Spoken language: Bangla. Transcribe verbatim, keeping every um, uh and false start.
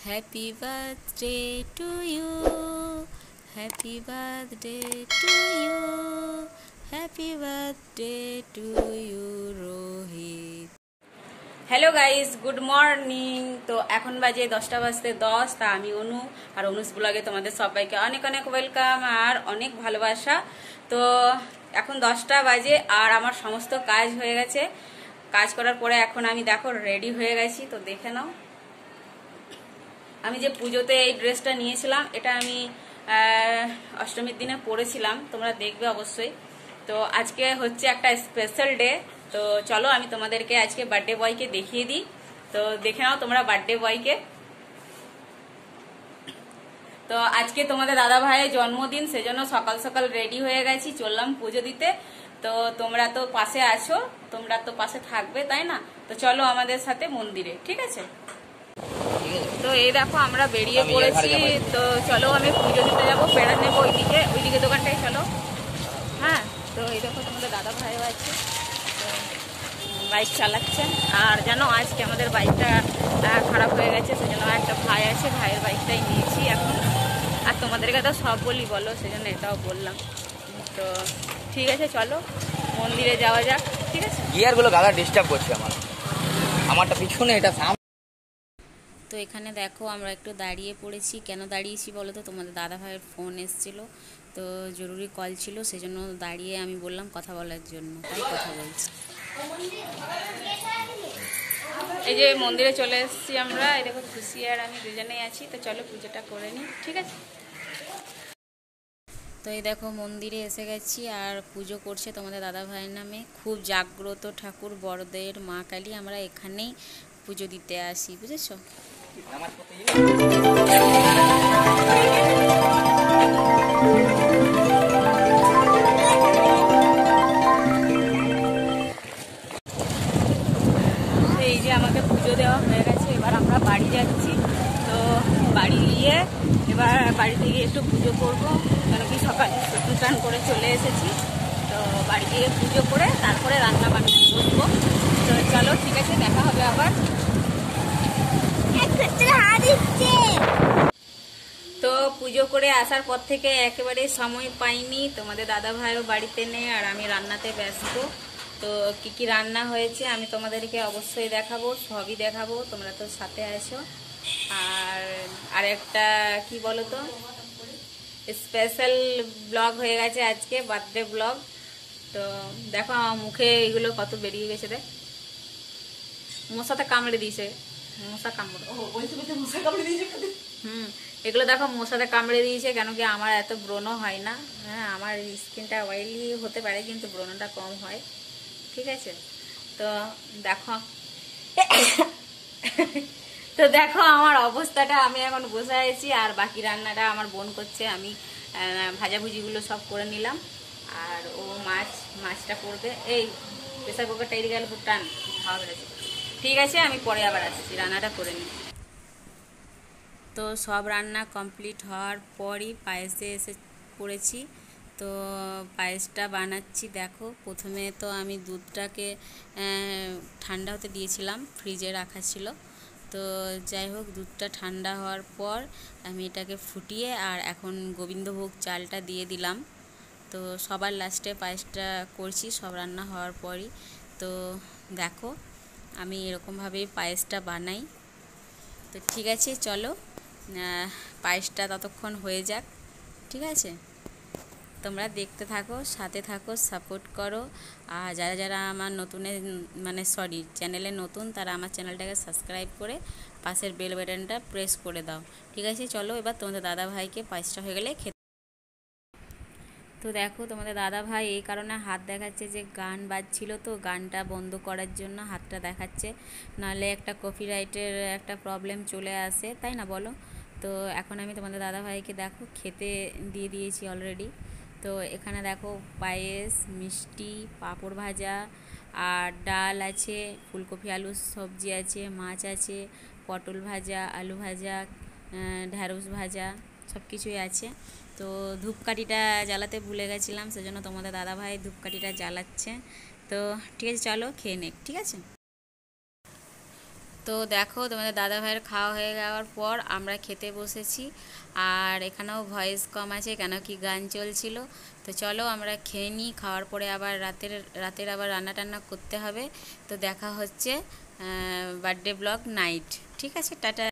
Happy birthday to you. Happy birthday to you. Happy birthday to you, Rohit. Hello guys, good morning. তো এখন বাজে দশটা বাজতে দশ। তা আমি অনু আর অনুস ব্লগে তোমাদের সবাইকে অনেক অনেক ওয়েলকাম আর অনেক ভালোবাসা। তো এখন দশটা বাজে আর আমার সমস্ত কাজ হয়ে গেছে। কাজ করার পরে এখন আমি দেখো রেডি হয়ে গেছি। তো দেখে নাও, আমি যে পুজোতে এই ড্রেসটা নিয়েছিলাম এটা আমি অষ্টমীর দিনে পরেছিলাম, তোমরা দেখবে অবশ্যই। তো আজকে হচ্ছে একটা স্পেশাল ডে। তো চলো আমি তোমাদেরকে আজকে বার্থডে বয়কে দেখিয়ে দিই। তো দেখে নাও তোমরা বার্থডে বয়কে। তো আজকে তোমাদের দাদা ভাইয়ের জন্মদিন, সেজন্য সকাল সকাল রেডি হয়ে গেছি, চললাম পুজো দিতে। তো তোমরা তো পাশে আছো, তোমরা তো পাশে থাকবে তাই না? তো চলো আমাদের সাথে মন্দিরে, ঠিক আছে? তো এই দেখো আমরা বেরিয়ে পড়েছি। তো চলো আমি পুজো দিতে যাবো, পেড়া নেবো ওইদিকে, ওইদিকে দোকানটাই চলো। হ্যাঁ, তো এই দেখো তোমাদের দাদা ভাইও আছে, বাইক চালাচ্ছেন। আর জানো আজকে আমাদের বাইকটা খারাপ হয়ে গেছে, সেজন্য একটা ভাই আছে, ভাইয়ের বাইকটাই নিয়েছি এখন। আর তোমাদেরকে তো সব বলি বলো, সেজন্য এটাও বললাম। তো ঠিক আছে, চলো মন্দিরে যাওয়া যাক, ঠিক আছে? গিয়ারগুলো গাদা ডিস্টার্ব করছে আমার, আমারটা পিছনে এটা সামনে। তো এখানে দেখো আমরা একটু দাঁড়িয়ে পড়েছি। কেন দাঁড়িয়েছি বলো তো? তোমাদের দাদা ভাইয়ের ফোন এসেছিলো, তো জরুরি কল ছিল, সেজন্য দাঁড়িয়ে আমি বললাম কথা বলার জন্য, তাই কথা বলছি। এই যে মন্দিরে চলে এসেছি আমরা। এই দেখো খুশি আর আমি দুজনেই আছি। তো চলো পুজোটা করে নিই, ঠিক আছে? তো এই দেখো মন্দিরে এসে গেছি আর পুজো করছে তোমাদের দাদা ভাইয়ের নামে। খুব জাগ্রত ঠাকুর বড়দের মা কালী, আমরা এখানেই পুজো দিতে আসি, বুঝেছো? এই যে আমাকে পুজো দেওয়া হয়ে গেছে, এবার আমরা বাড়ি যাচ্ছি। তো বাড়ি গিয়ে এবার বাড়িতে গিয়ে একটু পুজো করবো, কেন কি সকালে স্নান করে চলে এসেছি। তো বাড়ি গিয়ে পুজো করে তারপরে রান্না বান্না করবো। তো চলো ঠিক আছে, দেখা হবে আবার। তো পুজো করে আসার পর থেকে একেবারে সময় পাইনি, তোমাদের দাদা ভাইও বাড়িতে নেই আর আমি রান্নাতে ব্যস্ত। তো কি কি রান্না হয়েছে আমি তোমাদেরকে অবশ্যই দেখাবো, সবই দেখাবো, তোমরা তো সাথে আছো। আর আরেকটা কি বলো তো, স্পেশাল ব্লগ হয়ে গেছে আজকে, বার্থডে ব্লগ। তো দেখো আমার মুখে এগুলো কত বেরিয়ে গেছে, দেখ মশাতে কামড়ে দিয়েছে, মশা কামড়ে মশা কামড়ে দিয়েছে। হুম, এগুলো দেখো মশাতে কামড়ে দিয়েছে, কেন কি আমার এত ব্রণ হয় না। হ্যাঁ, আমার স্কিনটা অয়েলি হতে পারে কিন্তু ব্রণটা কম হয়, ঠিক আছে? তো দেখো তো দেখো আমার অবস্থাটা, আমি এখন বসে আছি আর বাকি রান্নাটা আমার বোন করছে। আমি ভাজাভুজিগুলো সব করে নিলাম আর ও মাছ মাছটা করবে। এই প্রেসার কুকারটা এদিকে গেলে টান খাওয়া বেড়েছে। ঠিক আছে, আমি পরে আবার আসছি, রান্নাটা করে নিই। তো সব রান্না কমপ্লিট হওয়ার পরই পায়েসে এসে পড়েছি। তো পায়েসটা বানাচ্ছি দেখো। প্রথমে তো আমি দুধটাকে ঠান্ডা হতে দিয়েছিলাম, ফ্রিজে রাখা ছিল। তো যাই হোক, দুধটা ঠান্ডা হওয়ার পর আমি এটাকে ফুটিয়ে আর এখন গোবিন্দভোগ চালটা দিয়ে দিলাম। তো সবার লাস্টে পায়েসটা করছি সব রান্না হওয়ার পরই। তো দেখো আমি এরকমভাবেই পায়েসটা বানাই। তো ঠিক আছে, চলো পায়েসটা ততক্ষণ হয়ে যাক, ঠিক আছে? তোমরা দেখতে থাকো, সাথে থাকো, সাপোর্ট করো। আর যারা যারা আমার নতুনে মানে সরি চ্যানেলে নতুন, তারা আমার চ্যানেলটাকে সাবস্ক্রাইব করে পাশের বেল বাটনটা প্রেস করে দাও, ঠিক আছে? চলো এবার তোমাদের দাদা ভাইকে পায়েসটা হয়ে গেলে খেতে। তো দেখো তোমাদের দাদা ভাই এই কারণে হাত দেখাচ্ছে যে গান বাজছিল, তো গানটা বন্ধ করার জন্য হাতটা দেখাচ্ছে, নাহলে একটা কপিরাইটের একটা প্রবলেম চলে আসে, তাই না বলো? তো এখন আমি তোমাদের দাদা ভাইকে দেখো খেতে দিয়ে দিয়েছি অলরেডি। তো এখানে দেখো পায়েস, মিষ্টি, পাঁপড় ভাজা আর ডাল আছে, ফুলকপি আলুর সবজি আছে, মাছ আছে, পটল ভাজা, আলু ভাজা, ঢ্যাঁড়স ভাজা, সব কিছুই আছে। তো ধূপকাঠিটা জ্বালাতে ভুলে গেছিলাম, সেজন্য তোমাদের দাদা ভাই ধূপকাঠিটা জ্বালাচ্ছে। তো ঠিক আছে, চলো খেয়ে নে, ঠিক আছে? তো দেখো তোমাদের দাদা ভাইয়ের খাওয়া হয়ে যাওয়ার পর আমরা খেতে বসেছি। আর এখানেও ভয়েস কম আছে কেন কি গান চলছিল। তো চলো আমরা খেয়ে নিই, খাওয়ার পরে আবার রাতের রাতের আবার রান্না টান্না করতে হবে। তো দেখা হচ্ছে বার্থডে ব্লগ নাইট। ঠিক আছে, টাটা।